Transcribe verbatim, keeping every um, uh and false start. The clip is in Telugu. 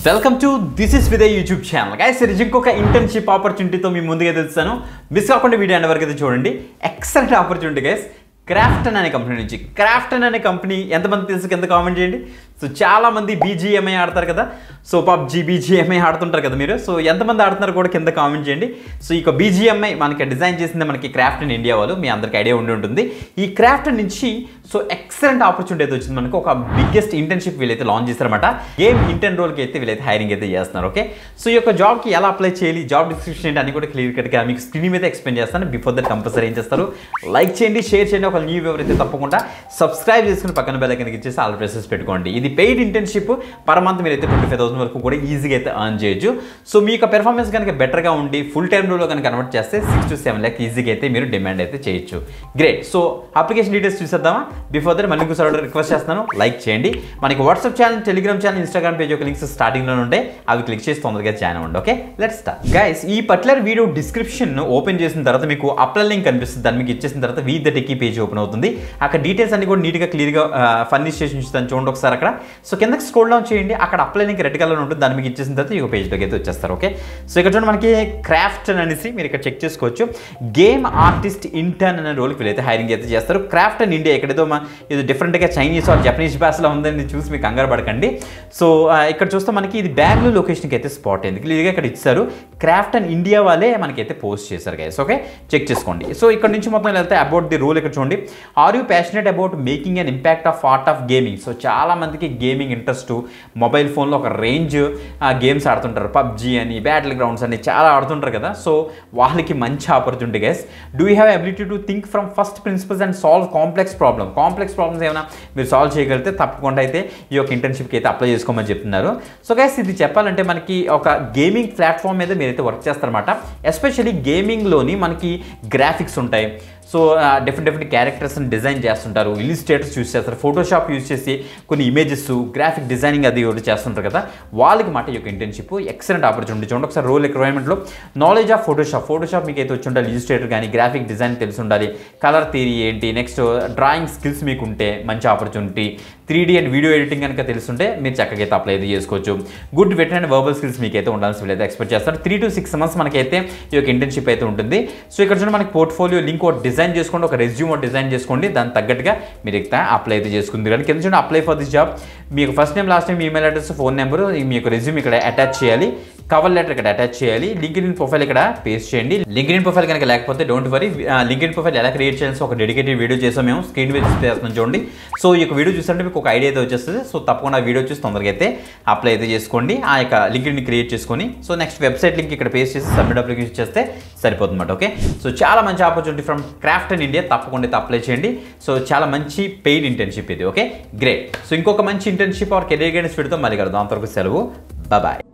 వెల్కమ్ టు దిస్ ఇస్ విదయ్ యూట్యూబ్ ఛానల్ గైస్. ఇంకొక ఇంటర్న్షిప్ ఆపర్చునిటీతో మీ ముందుగా తెలుస్తాను. మిస్ కాకుండా వీడియో ఎండ్ వరకు అయితే చూడండి. Excellent opportunity guys. క్రాఫ్టన్ అనే కంపెనీ నుంచి. క్రాఫ్టన్ అనే కంపెనీ ఎంతమంది తెలుసు కింద కామెంట్ చేయండి. సో చాలామంది బీజీఎంఐ ఆడతారు కదా, సో పబ్జీ బీజీఎంఐ ఆడుతుంటారు కదా మీరు. సో ఎంతమంది ఆడుతున్నారు కూడా కింద కామెంట్ చేయండి. సో ఇక బీజీఎంఐ మనకి డిజైన్ చేసింది మనకి క్రాఫ్టన్ ఇండియా వాళ్ళు, మీ అందరికి ఐడియా ఉండి ఉంటుంది. ఈ క్రాఫ్టన్ నుంచి సో ఎక్సలెంట్ ఆపర్చునిటీ అయితే వచ్చింది మనకు. ఒక బిగ్గెస్ట్ ఇంటర్న్షిప్ వీళ్ళైతే లాంచ్ చేస్తారన్నమాట. గేమ్ ఇంటర్న్ రోల్కి అయితే వీళ్ళైతే హైరింగ్ అయితే చేస్తున్నారు. ఓకే, సో ఈ యొక్క జాబ్కి ఎలా అప్లై చేయాలి, జాబ్ డిస్క్రిప్షన్ ఏంటి అని కూడా క్లియర్ కట్గా మీకు స్క్రీన్ మీద ఎక్స్ప్లెయిన్ చేస్తాను. బిఫోర్ దట్ కంపల్సరీ ఏం చేస్తారు, లైక్ చేయండి, షేర్ చేయండి. ఒక న్యూ వ్యూవర్ అయితే తప్పకుండా సబ్స్క్రైబ్ చేసుకుని పక్కన బెల్ ఐకాన్ ఇచ్చేసి ఆల్ ప్రెసెస్ పెట్టుకోండి. ఇది పెయిడ్ ఇంటర్న్షిప్. పర్ మంత్ మీరు అయితే ట్వంటీ ఫైవ్ థౌసండ్ వరకు కూడా ఈజీగా అయితే అర్న్ చేయొచ్చు. సో మీ యొక్క పెర్ఫార్మెన్స్ కనుక బెటర్గా ఉండి ఫుల్ టైమ్ రోల్లో కనుక కన్వర్ట్ చేస్తే సిక్స్ టు సెవెన్ ల్యాక్ ఈజీగా అయితే మీరు డిమాండ్ అయితే చేయొచ్చు. గ్రేట్. సో అప్లికేషన్ డీటెయిల్స్ చూసేద్దామా. బిఫోర్ దట్ మళ్ళీ ఇంకోసారి రిక్వెస్ట్ చేస్తున్నాను, లైక్ చేయండి. మనకి WhatsApp channel, Telegram channel, Instagram page ఒక లింక్స్ స్టార్టింగ్లో ఉంటాయి. అవి క్లిక్ చేసి తొందరగా జాయిన్ అవ్వండి. Okay, let's start. గైస్, ఈ పర్టికులర్ వీడియో డిస్క్రిప్షన్ ఓపెన్ చేసిన తర్వాత మీకు అప్లై లింక్ కనిపిస్తుంది. దాన్ని మీకు ఇచ్చేసిన తర్వాత we the techie page open అవుతుంది. అక్కడ డీటెయిల్స్ అన్ని కూడా నీట్గా క్లియర్గా ఫర్నిష్ చేసి ఉంచుతాను. చూడండి ఒకసారి అక్కడ. సో కిందకి స్క్రోల్ డౌన్ చేయండి. అక్కడ అప్లై లింక్ రెడ్ కలర్ ఉంటుంది. దాన్ని మీకు ఇచ్చేసిన తర్వాత ఈ పేజ్లోకి అయితే వచ్చేస్తారు. ఓకే, సో ఇక్కడ చూడండి మనకి క్రాఫ్టన్ అనేసి మీరు ఇక్కడ చెక్ చేసుకోవచ్చు. గేమ్ ఆర్టిస్ట్ ఇంటర్న్ అనే రోల్కి వీళ్ళైతే హైరింగ్ అయితే చేస్తారు. క్రాఫ్టన్ ఇండియా ఎక్కడేదో మా ఇది డిఫరెంట్గా చైనీస్ ఆర్ జపనీస్ భాషలో ఉందని చూసి మీకు కంగారు పడకండి. సో ఇక్కడ చూస్తే మనకి ఇది బెంగళూరు లొకేషన్కి అయితే స్పాట్ అయింది. క్లియర్గా ఇక్కడ ఇచ్చారు. క్రాఫ్టన్ ఇండియా వాళ్ళే మనకైతే పోస్ట్ చేశారు గైస్. ఓకే, చెక్ చేసుకోండి. సో ఇక్కడ నుంచి మొత్తం వెళ్తే అబౌట్ ది రోల్ ఇక్కడ చూడండి. Are you passionate about making and impact of art of gaming. So చాలా మందికి గేమింగ్ ఇంట్రెస్ట్, మొబైల్ ఫోన్లో ఒక రేంజ్ గేమ్స్ ఆడుతుంటారు. పబ్జీ అని, బ్యాటిల్ గ్రౌండ్స్ అని చాలా ఆడుతుంటారు కదా. సో వాళ్ళకి మంచి opportunity guys. Do you have ability to think from first principles and solve complex problem. Complex problems ఏమైనా మీరు సాల్వ్ చేయగలిగితే తప్పకుండా అయితే ఈ యొక్క ఇంటర్న్షిప్కి అయితే అప్లై చేసుకోమని చెప్తున్నారు. సో గైస్, ఇది చెప్పాలంటే మనకి ఒక గేమింగ్ ప్లాట్ఫామ్ మీద మీరైతే వర్క్ చేస్తారన్నమాట. ఎస్పెషల్లీ గేమింగ్లోని మనకి గ్రాఫిక్స్ ఉంటాయి. సో డిఫరెంట్ డిఫరెంట్ క్యారెక్టర్స్ని డిజైన్ చేస్తుంటారు. ఇల్లుస్ట్రేటర్స్ యూస్ చేస్తారు. ఫోటోషాప్ యూస్ చేసి కొన్ని ఇమేజెస్, గ్రాఫిక్ డిజైనింగ్ అది ఒకటి చేస్తుంటారు కదా. వాళ్ళకి మాట ఈ యొక్క ఇంటర్న్షిప్ ఎక్సలెంట్ ఆపర్చునిటీ. చూడండి ఒకసారి రోల్ రిక్వైర్మెంట్లో నాలెడ్జ్ ఆఫ్ ఫోటోషాప్. ఫోటోషాప్ మీకు అయితే వచ్చి ఉండాలి. ఇల్లుస్ట్రేటర్ కానీ గ్రాఫిక్ డిజైన్ తెలిసి ఉండాలి. కలర్ థియరీ ఏంటి, నెక్స్ట్ డ్రాయింగ్ స్కిల్స్ మీకు ఉంటే మంచి opportunity. Three D and video editing కనుక తెలుసుంటే మీరు చక్కగా అయితే అప్లై అయితే చేసుకోవచ్చు. Good written and verbal skills మీకు అయితే ఉండాల్సి వీళ్ళైతే ఎక్స్పెక్ట్ చేస్తారు. త్రీ టు సిక్స్ మంత్స్ మనకైతే ఈ యొక్క ఇంటర్న్షిప్ అయితే ఉంటుంది. సో ఇక్కడ చూడండి మనకి పోర్ట్ఫోలియో లింక్ ఒకటి డిజైన్ చేసుకోండి, ఒక రెజ్యూమ్ ఒకటి డిజైన్ చేసుకోండి. దాని తగ్గట్టుగా మీరు అయితే అప్లై అయితే చేసుకుంది. కానీ కింద చూడండి అప్లై ఫర్ దిస్ జాబ్. మీకు first name, last name, email address, phone number, మీ యొక్క రెజ్యూమ్ ఇక్కడ అటాచ్ చేయాలి. కవర్ లెటర్ ఇక్కడ అటాచ్ చేయాలి. లింక్డ్ఇన్ ప్రొఫైల్ ఇక్కడ పేస్ట్ చేయండి. లింక్డ్ఇన్ ప్రొఫైల్ కనుక లేకపోతే డోంట్ వరీ, లింక్డ్ఇన్ ప్రొఫైల్ ఎలా క్రియేట్ చేయాలి ఒక డెడికేటెడ్ వీడియో చేసాం మేము. స్క్రీన్ మీద డిస్ప్లే చేస్తున్నాం చూడండి. సో ఈ యొక్క వీడియో చూస్తుంటే మీకు ఒక ఐడియా అయితే వచ్చేస్తుంది. సో తప్పకుండా వీడియో చూసి తొందరగా అయితే అప్లై అయితే చేసుకోండి. ఆ యొక్క లింక్డ్ఇన్ క్రియేట్ చేసుకొని సో నెక్స్ట్ వెబ్సైట్ లింక్ ఇక్కడ పేస్ట్ చేసి సబ్మిట్ అప్లికేషన్ చేస్తే సరిపోతుందన్నమాట. ఓకే, సో చాలా మంచి ఆపర్చునిటీ ఫ్రమ్ క్రాఫ్టన్ ఇండియా. తప్పకుండా అయితే అప్లై చేయండి. సో చాలా మంచి పెయిడ్ ఇంటర్న్షిప్ ఇది. Okay, great. సో ఇంకొక మంచి ఇంటర్న్షిప్ ఆర్ కెరీర్ గైడెన్స్ వీడియోతో మళ్ళీ కలుద్దాం. అంతవరకు సెలవు, బాయ్.